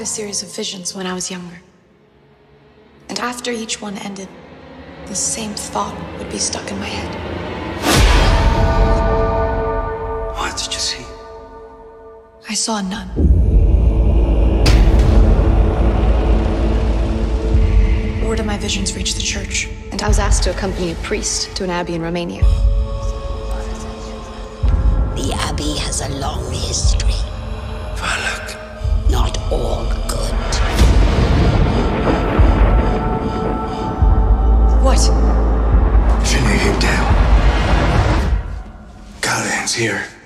a series of visions when I was younger. And after each one ended, the same thought would be stuck in my head. What did you see? I saw a nun. Word of my visions reached the church, and I was asked to accompany a priest to an abbey in Romania. The abbey has a long history. Valak. Not all good. What? Finley came down. Callahan's here.